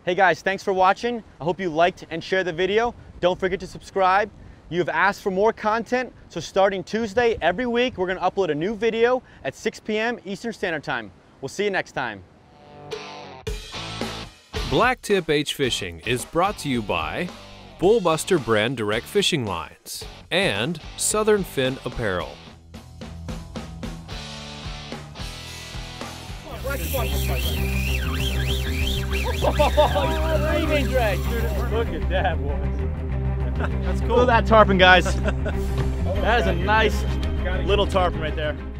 Hey guys, thanks for watching. I hope you liked and shared the video. Don't forget to subscribe. You have asked for more content, so starting Tuesday, every week, we're gonna upload a new video at 6 p.m. Eastern Standard Time. We'll see you next time. Blacktip H Fishing is brought to you by Bullbuster brand direct fishing lines and Southern Fin Apparel. Raving drag. Look at that one. That's cool. Look at that tarpon, guys. That is a nice little tarpon right there.